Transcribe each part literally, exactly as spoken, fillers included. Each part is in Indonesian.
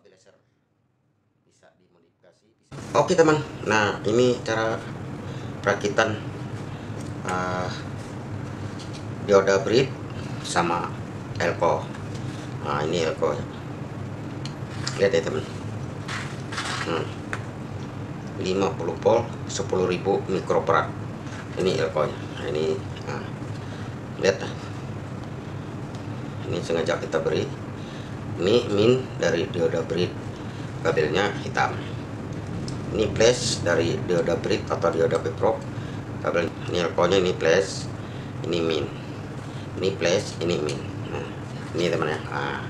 stabilizer, bisa dimodifikasi, bisa. Oke teman, nah ini cara perakitan uh, dioda bridge sama elko. Nah ini elko ya, lihat ya teman. hmm. lima puluh volt sepuluh ribu mikrofarad ini elko nya. Nah, ini nah, lihat, ini sengaja kita beri. Ini min dari dioda bridge, kabelnya hitam. Ini flash dari dioda bridge atau dioda peprok, kabel ini elko nya, ini flash, ini min, ini flash, ini min. Nah ini teman ya, nah,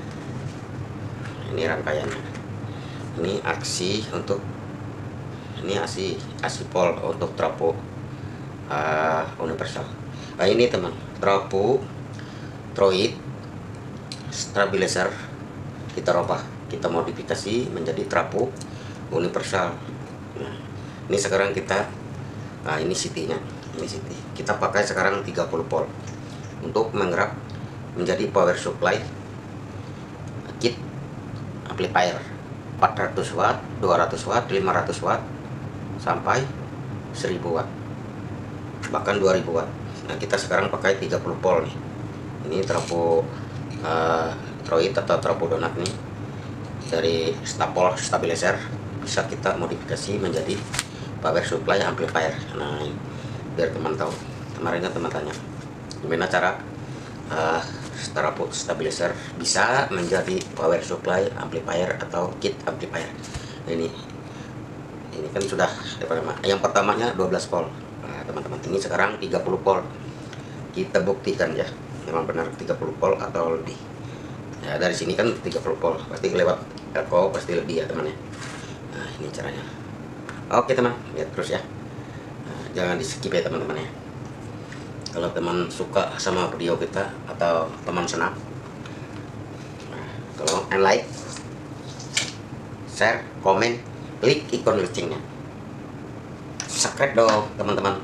ini rangkaiannya. Ini aksi untuk, ini asi asi pol untuk trafo uh, universal. Nah ini teman, trafo troid stabilizer kita rubah, kita modifikasi menjadi trafo universal. Nah, ini sekarang kita, nah ini C T nya, ini C T kita pakai sekarang tiga puluh volt untuk menggerak menjadi power supply kit amplifier empat ratus watt, dua ratus watt, lima ratus watt sampai seribu watt, bahkan dua ribu watt. Nah kita sekarang pakai tiga puluh volt nih. Ini trafo uh, troid atau trafo donat nih dari stapol stabilizer, bisa kita modifikasi menjadi power supply amplifier. Nah biar teman tahu, kemarinnya teman tanya gimana cara uh, trafo stabilizer bisa menjadi power supply amplifier atau kit amplifier. Ini ini kan sudah yang pertamanya dua belas volt. Nah teman-teman, ini sekarang tiga puluh volt. Kita buktikan ya, memang benar tiga puluh volt atau lebih ya. Dari sini kan tiga puluh volt, pasti lewat elko pasti lebih ya teman ya. Nah ini caranya. Oke teman, lihat terus ya. Nah, jangan di skip ya teman-teman ya. Kalau teman suka sama video kita atau teman senang, nah, tolong like, share, komen, klik ikon loncengnya, subscribe dong teman-teman,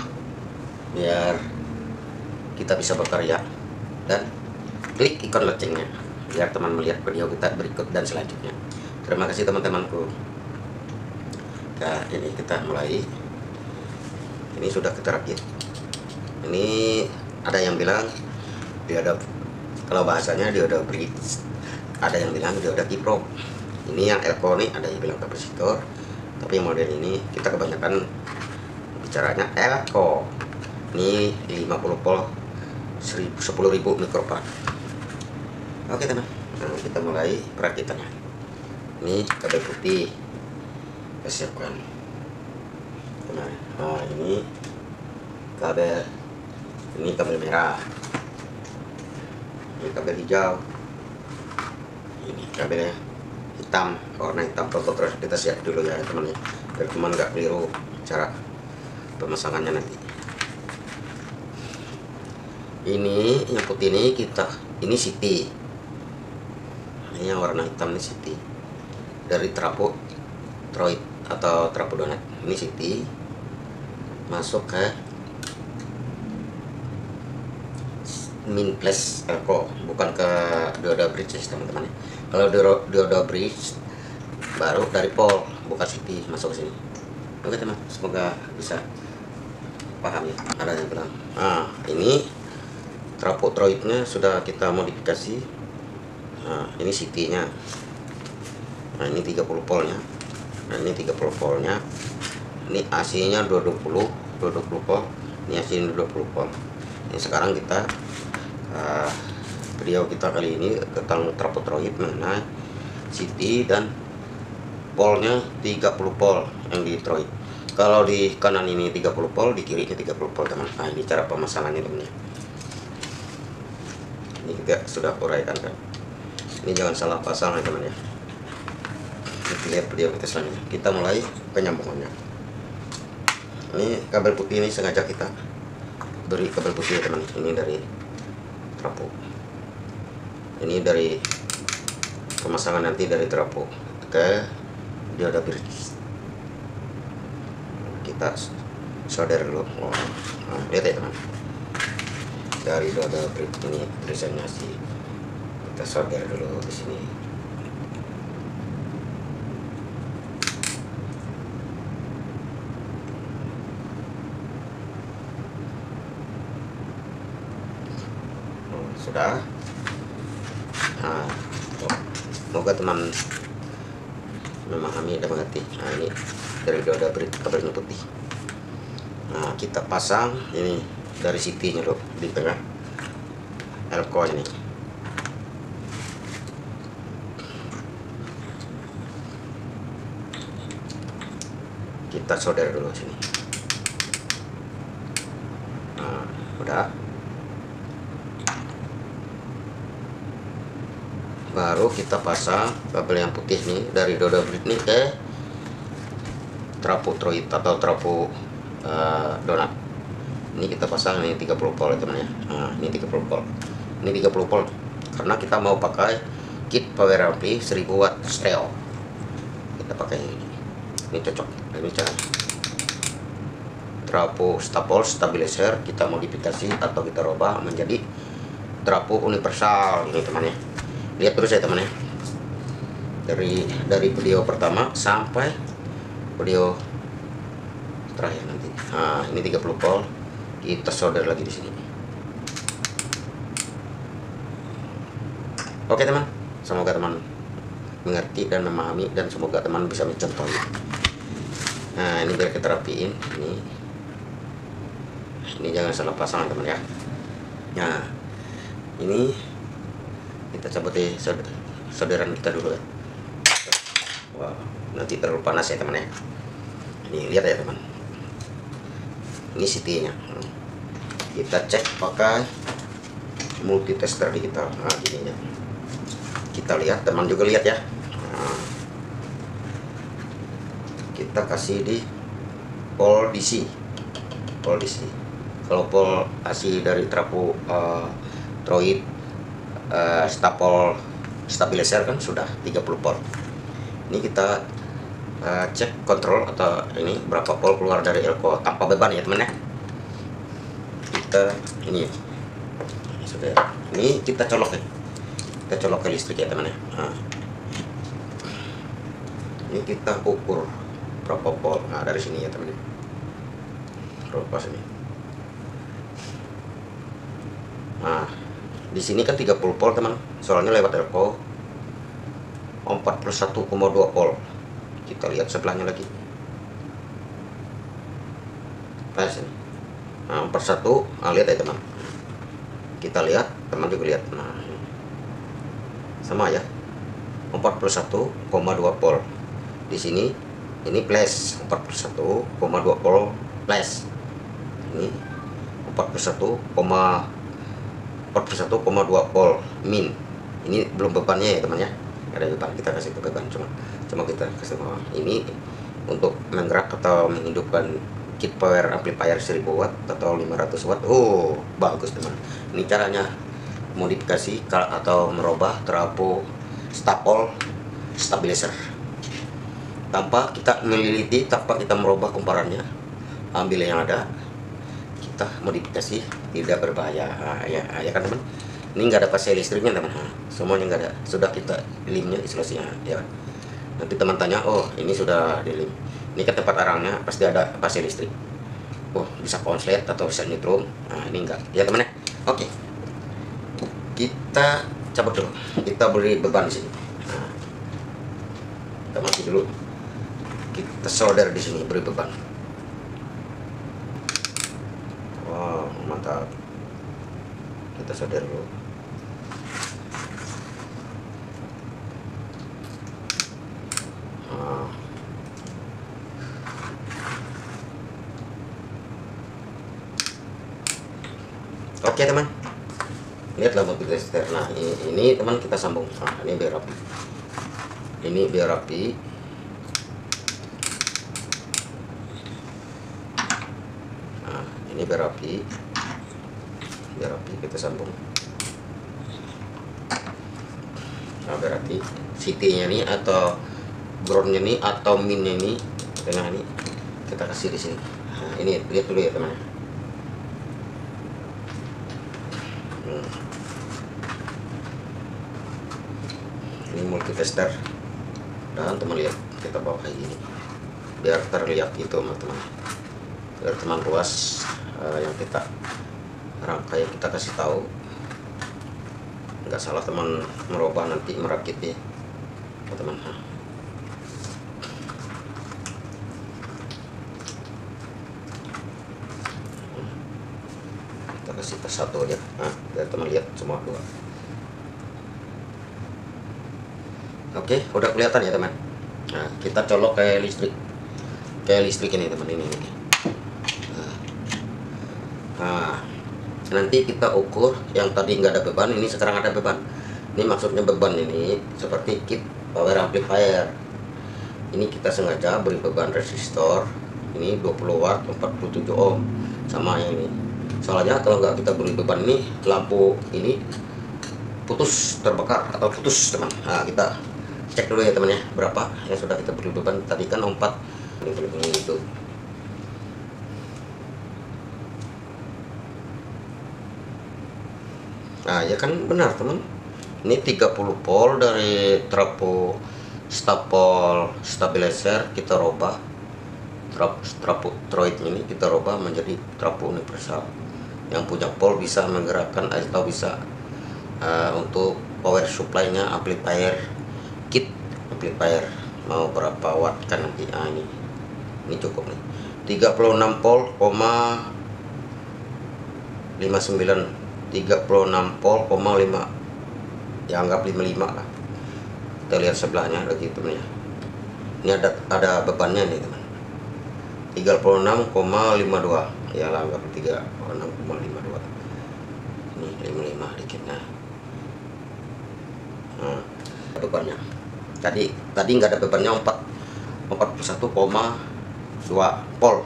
biar kita bisa berkarya, dan klik ikon loncengnya biar teman melihat video kita berikut dan selanjutnya. Terima kasih teman-temanku. Nah ini kita mulai. Ini sudah kita rakit. Ini ada yang bilang dioda, kalau bahasanya dioda bridge, ada yang bilang dioda kiprok. Ini yang elko nih, ada yang bilang kapasitor, tapi yang model ini kita kebanyakan bicaranya elko. Ini lima puluh volt sepuluh ribu mikrofarad. Oke teman, nah, kita mulai perakitannya. Ini kabel putih kita siapkan. Nah, nah ini kabel, ini kabel merah, ini kabel hijau, ini kabelnya hitam, warna hitam pokok. Terus kita siap dulu ya teman ya, biar teman nggak keliru cara pemasangannya nanti. Ini yang putih ini kita, ini C T, ini yang warna hitam ini C T dari trafo troid atau trafo donat. Ini C T masuk ke min plus elko, bukan ke dioda bridge teman-teman. Kalau dioda bridge baru dari pol, bukan C T masuk ke sini. Oke teman, semoga bisa paham ya. Ada yang bilang, nah ini trafo troidnya sudah kita modifikasi. Nah ini C T nya, nah ini tiga puluh voltnya, nah ini tiga puluh voltnya, ini A C nya dua ratus dua puluh volt, ini A C nya dua puluh volt. Ini sekarang kita uh, video kita kali ini tentang trafo troid mengenai C T dan polnya tiga puluh volt yang di troid. Kalau di kanan ini tiga puluh volt, di kirinya tiga puluh volt teman. Nah ini cara pemasangannya teman. Ini kita sudah uraikan kan. Ini jangan salah pasang ya teman ya. Kita lihat video kita selanjutnya. Kita mulai penyambungannya. Ini kabel putih ini sengaja kita beri kabel putih ya teman. Ini dari trafo. Ini dari pemasangan nanti dari trafo ke dioda bridge. Kita solder dulu. Oh, nah, lihat ya teman. Dari dioda bridge ini tulisannya sih, kita solder dulu di sini. sudah. Nah, oh, semoga teman memahami dan mengerti. Nah, ini dari dioda brit kabelnya putih. Nah, kita pasang ini dari sitinya loh di tengah elko ini. Kita solder dulu sini. Nah, udah. Baru kita pasang kabel yang putih nih dari dioda brit nih ke trafo troid atau trafo uh, donat. Ini kita pasang ini tiga puluh volt ya teman ya. Nah, ini tiga puluh volt. Ini tiga puluh volt karena kita mau pakai kit power ampli seribu watt stereo. Kita pakai ini. Ini cocok. Ini cara. Trafo stapol stabilizer kita modifikasi atau kita rubah menjadi trafo universal ini teman ya. Lihat terus ya teman ya. Dari dari video pertama sampai video terakhir nanti. Nah, ini tiga puluh volt. Kita solder lagi di sini. Oke teman, semoga teman mengerti dan memahami dan semoga teman bisa mencontohi. Nah, ini biar kita rapiin. Ini, ini jangan salah pasang teman ya. Nah, ini kita cabut di solderan kita dulu ya. Wow, nanti terlalu panas ya teman ya. Ini lihat ya teman. Ini sitinya. Kita cek pakai multitester digital. Nah, ininya. Kita lihat, teman juga lihat ya. Nah, kita kasih di pol D C. Pol D C. Kalau pol A C dari trafo uh, troid uh, stapol stabilizer kan sudah tiga puluh volt. Ini kita uh, cek kontrol atau ini berapa volt keluar dari elko tanpa beban ya teman ya. Kita ini sudah, ini kita colok ya. Kita colok ke listrik ya teman ya. Nah, ini kita ukur berapa volt. Nah, dari sini ya teman ya. Lepas ini. Nah, di sini kan tiga puluh volt teman. Soalnya lewat elko empat puluh satu koma dua volt. Kita lihat sebelahnya lagi. Pas ini. Nah, empat puluh satu. Nah, lihat ya teman. Kita lihat, teman juga lihat. Nah, sama ya. empat puluh satu koma dua volt. Di sini ini plus empat puluh satu koma dua volt plus. Ini empat puluh satu koma dua volt min. Ini belum bebannya ya teman ya. Ada beban, kita kasih ke beban, cuma cuma kita kasih bawah. Ini untuk menggerak atau menghidupkan kit power amplifier seribu watt atau lima ratus watt. Oh, bagus teman. Ini caranya modifikasi atau merubah trafo stapol stabilizer tanpa kita meneliti, tanpa kita merubah kumparannya. Ambil yang ada, kita modifikasi, tidak berbahaya. Nah, ya, ya kan teman. Ini enggak ada fase listriknya teman, semuanya enggak ada, sudah kita limnya isolasinya ya. Nanti teman tanya, oh ini sudah di lim, ini kan tempat arangnya pasti ada fase listrik. Oh, bisa konslet atau bisa neutrum. Nah, ini enggak ya teman ya. Oke, kita cabut dulu, kita beri beban di sini. Nah, kita mati dulu, kita solder di sini, beri beban. Wow, mantap. Kita solder dulu. Oke teman, lihatlah multitester. Nah, ini, ini teman kita sambung. Nah, ini biar rapi. Ini biar rapi. Nah, ini biar rapi. Biar rapi kita sambung. Nah, berarti city-nya nih atau ground-nya nih atau min-nya nih tengah nih kita kasih di sini. Nah, ini lihat dulu ya teman. Hmm. Ini multitester dan teman lihat kita bawa kayak gini biar terlihat gitu teman-teman, biar teman luas uh, yang kita rangkai kita kasih tahu nggak salah teman merubah nanti merakitnya teman. Kita kasih tes satu aja, nah, biar teman lihat semua dua. Oke, udah kelihatan ya teman. Nah, kita colok kayak listrik, kayak listrik ini teman, ini, ini. Nah, nanti kita ukur yang tadi nggak ada beban, ini sekarang ada beban. Ini maksudnya beban ini seperti kit power amplifier. Ini kita sengaja beri beban resistor. Ini dua puluh watt empat puluh tujuh ohm sama yang ini. Soalnya kalau nggak kita beri beban ini, lampu ini putus, terbakar atau putus teman. Nah, kita cek dulu ya teman ya, berapa yang sudah kita beri beban. Tadi kan empat, ini bunyi itu. Nah ya kan benar teman, ini tiga puluh volt dari trafo stapol stabilizer kita robah, trafo troid ini kita robah menjadi trafo universal yang punya pol bisa menggerakkan atau bisa uh, untuk power supply-nya amplifier kit amplifier mau berapa watt kan nanti. Ah, ini ini cukup nih tiga puluh enam volt koma lima sembilan, tiga puluh enam volt koma lima, ya anggap lima puluh lima lah. Kita lihat sebelahnya lagi teman ya, ini ada ada bebannya nih teman, tiga puluh enam koma lima dua, ya lah anggap tiga puluh enam koma lima dua, ini lima puluh lima dikitnya. Nah, bebannya tadi tadi nggak ada bebannya, empat puluh satu koma dua volt.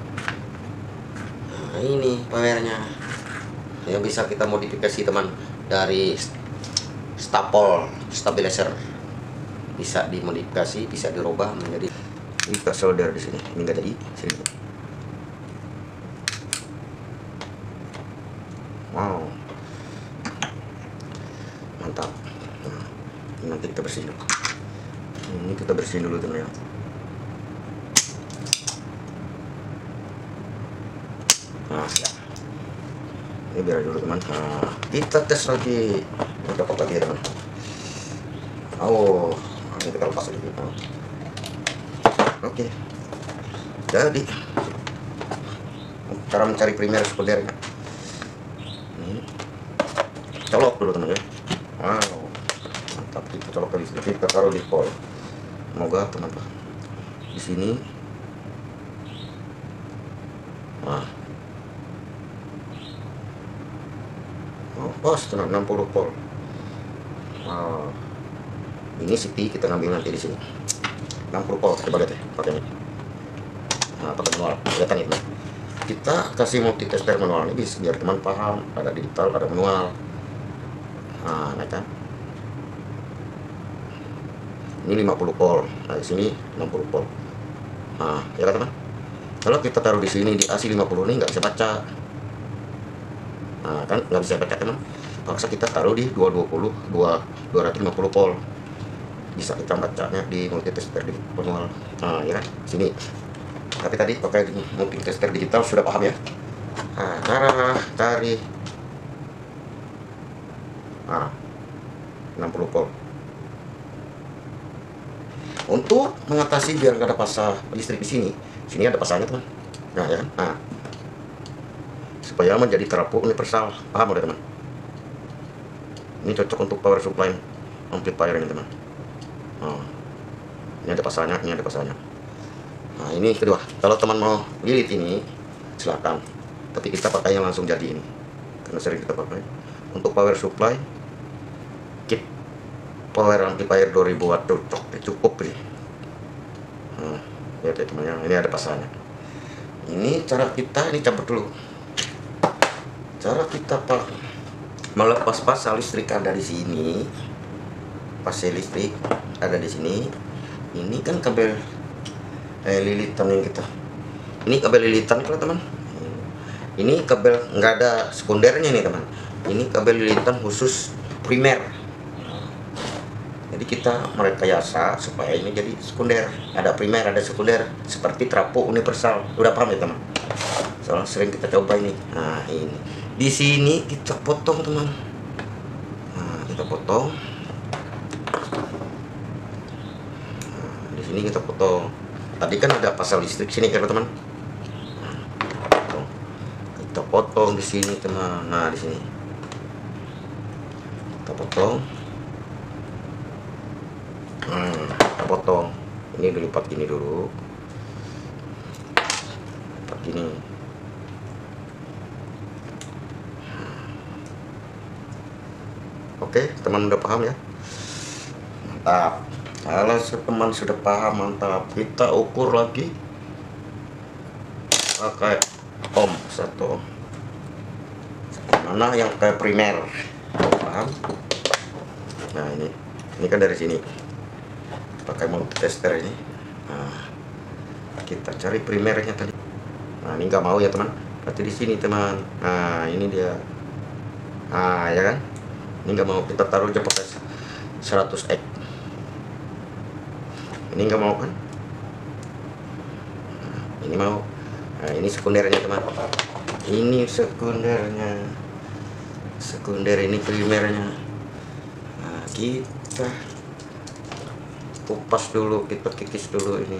Nah, ini powernya yang bisa kita modifikasi teman, dari stapol stabilizer bisa dimodifikasi, bisa dirubah menjadi. Ini kita solder di sini, ini nggak jadi sini. Wow, mantap. Nah, nanti kita bersihin dulu. Ini kita bersihin dulu teman ya. Nah, ya. Ini biar dulu teman. Nah, kita tes lagi berapa lagi ya teman. Oh, ini kita lepas lagi. Nah. Oke, jadi cara mencari primer sekundernya, ini colok dulu teman ya. Wow, mantap. Kita colok ke listrik, kita taruh di pol. Semoga teman di sini. Nah, oh, pas tenang enam puluh volt. Wow, ini C T kita ngambil nanti di sini. enam puluh volt coba lihat ya pakainya. Nah, pakai manual, kelihatan itu. Kita kasih multitester manual ini biar teman paham, ada digital, ada manual. Nah, nah kan. Ini lima puluh volt. Nah, di sini enam puluh volt. Nah, ya kan teman. Kalau kita taruh di sini di A C lima puluh ini nggak bisa baca. Nah, kan nggak bisa baca teman. Paksa kita taruh di dua ratus dua puluh, dua ratus lima puluh volt. Bisa kita bacanya di multitester di manual. Nah, ya kan sini. Tapi tadi pakai multitester digital sudah paham ya. Nah, cara cari nah, enam puluh volt. Untuk mengatasi biar nggak ada pasar listrik di sini, sini ada pasarnya teman. Nah, ya kan. Nah, supaya menjadi trafo universal, paham udah teman. Ini cocok untuk power supply amplifier ini teman. Oh, ini ada pasarnya, ini ada pasarnya. Nah, ini kedua. Kalau teman mau lilit ini, silakan. Tapi kita pakai yang langsung jadi ini, karena sering kita pakai untuk power supply kit power amplifier dua ribu watt cocok, cukup nih. Nah, ya teman-teman, ini ada pasarnya. Ini cara kita, ini cabut dulu. Cara kita pak melepas pasang listrik ada di sini. Pasang listrik ada di sini. Ini kan kabel eh, lilitan yang kita. Ini kabel lilitan kalau teman. Ini kabel nggak ada sekundernya nih teman. Ini kabel lilitan khusus primer. Jadi kita merekayasa supaya ini jadi sekunder. Ada primer, ada sekunder, seperti trafo universal. Udah paham ya teman? Soalnya sering kita coba ini. Nah, ini di sini kita potong teman. Nah, kita potong. Nah, di sini kita potong. Tadi kan ada pasal listrik sini kan teman. Kita potong di sini teman. Nah di sini kita potong. Hmm, kita potong. Ini dilipat gini dulu. Lipat gini. Oke, teman udah paham ya? Mantap. Kalau teman sudah paham, mantap. Kita ukur lagi pakai ohm satu. Mana yang kayak primer? Paham? Nah ini, ini kan dari sini. Pakai multitester ini. Nah, kita cari primernya tadi. Nah ini nggak mau ya teman. Berarti di sini teman. Nah ini dia. Nah ya kan? Ini nggak mau, kita taruh aja pakai seratus X. Ini nggak mau kan? Nah, ini mau. Nah ini sekundernya teman. Ini sekundernya. Sekunder ini primernya. Nah kita kupas dulu, kita kikis dulu ini.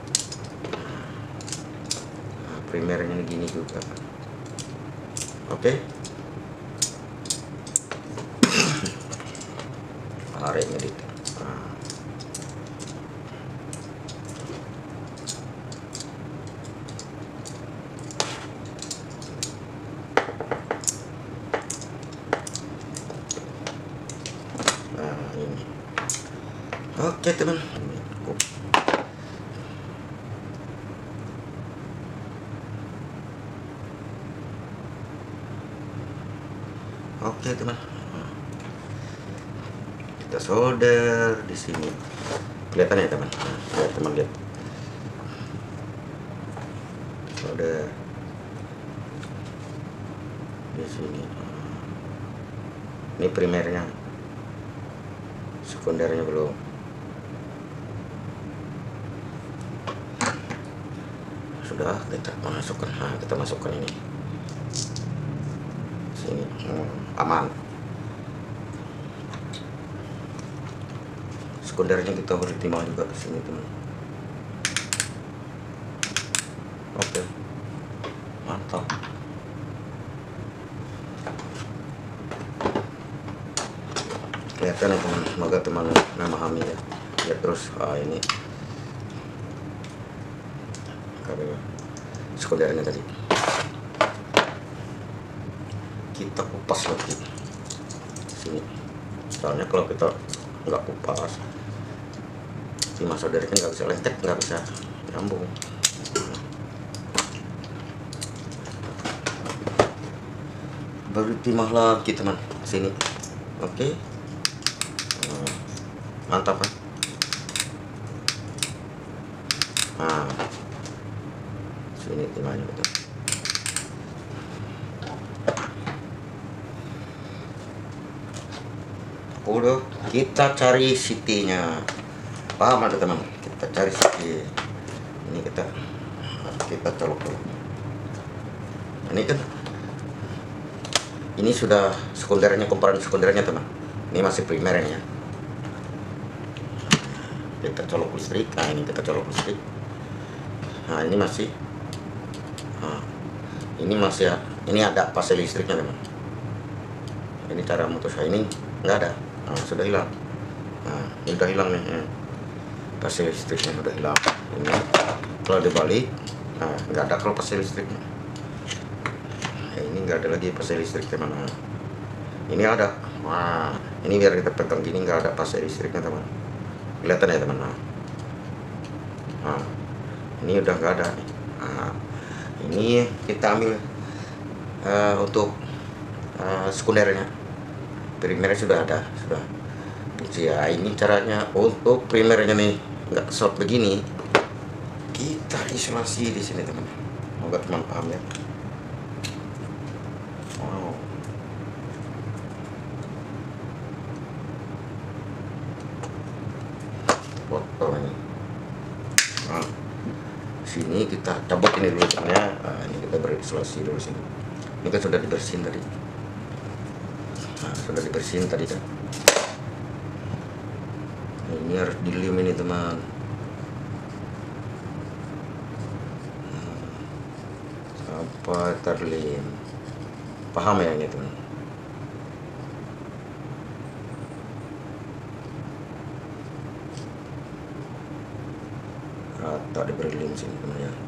Nah, primernya gini juga. Oke. Tareknya di. Nah. Nah ini. Oke teman. Oke teman. Kita solder di sini. Kelihatan ya teman? Nah, lihat teman lihat. Solder di sini. Ini primernya. Sekundernya belum. Sudah kita masukkan. Nah, kita masukkan ini. Sini. Hmm, aman. Sekundernya kita beri timah juga ke sini teman. Oke, mantap. Kelihatan ya teman, semoga teman memahami ya. Ya terus ah, ini kabel sekundernya tadi kita kupas lagi sini. Soalnya kalau kita nggak kupas, timah saudara kan nggak bisa lengket, nggak bisa nyambung. Baru timah lagi teman sini. Oke, mantap kan? Nah sini timahnya betul. Udah, kita cari sitinya. Paham ada teman? Kita cari siti. Ini kita kita colok dulu. Ini kan ini sudah sekundernya, komponen sekundernya teman. Ini masih primernya. Kita colok listrik. Nah ini kita colok listrik. Nah ini masih. Nah, ini masih ya. Ini ada pasel listriknya teman. Ini cara mutus ini nggak ada. Nah, sudah hilang. Nah ini udah hilang nih. Pasel listriknya udah hilang. Ini kalau dibalik, nah nggak ada kalau pasel listriknya. Ya, ini nggak ada lagi pasel listrik teman. Nah, ini ada. Wah, ini biar kita pegang gini nggak ada pasel listriknya teman. Kelihatan ya teman. Nah, nah ini udah nggak ada. Nah, ini kita ambil uh, untuk uh, sekundernya. Primernya sudah ada, sudah. Ya ini caranya untuk primernya nih, nggak short begini. Kita isolasi di sini teman. Semoga teman paham ya. Wow. Potong ini. Nah, sini kita cabut ini dulu teman ya. Nah, ini kita beri isolasi dulu sini. Ini kan sudah dibersihin tadi. Nah, sudah dibersihin tadi kan. Ini harus dilem ini teman. Sampai terlem. Paham ya ini teman? Rata diberi lem sini teman ya.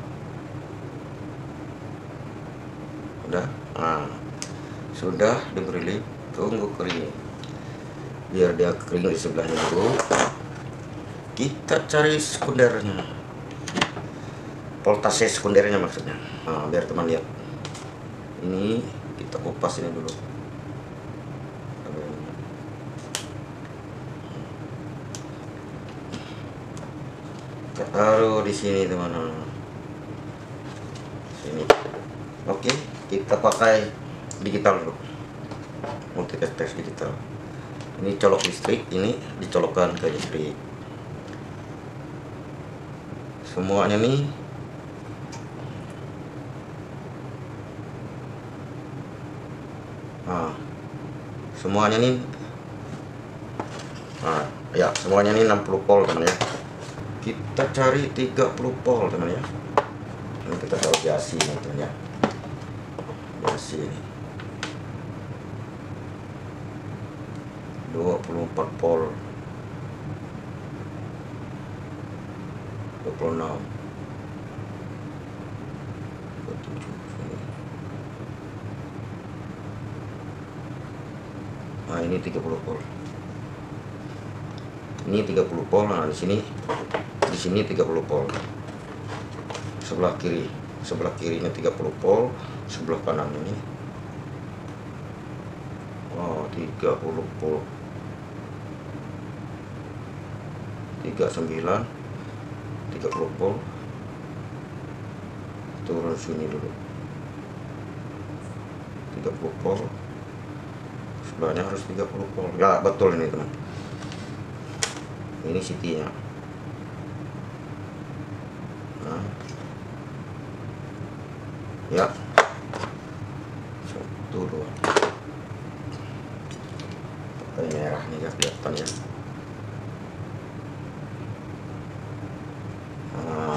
Udah, nah sudah diberi lem. Tunggu kering, biar dia kering di sebelahnya dulu. Kita cari sekundernya, voltase sekundernya maksudnya. Nah, biar teman lihat. Ini kita kupas ini dulu. Kita taruh di sini teman. Sini. Oke, kita pakai digital dulu. Multi test digital. Ini colok listrik, ini dicolokkan ke listrik. Semuanya nih nah, semuanya nih nah, ya semuanya nih enam puluh volt teman ya. Kita cari tiga puluh volt teman ya. Ini kita taruh jasi nih teman ya. Jasi ini dua puluh empat volt, dua puluh enam, dua puluh tujuh. Nah, ini tiga puluh volt. Ini tiga puluh volt. Nah, di sini di sini tiga puluh volt. Sebelah kiri, sebelah kirinya tiga puluh volt, sebelah kanan ini oh tiga puluh volt. tiga puluh sembilan, tiga puluh volt. Turun sini dulu. tiga puluh volt. Sebelahnya harus tiga puluh volt. Ya, betul ini, teman. Ini C T-nya. Nah. Ya. Satu, dua. Pakai merah nih, kelihatan ya. Nah,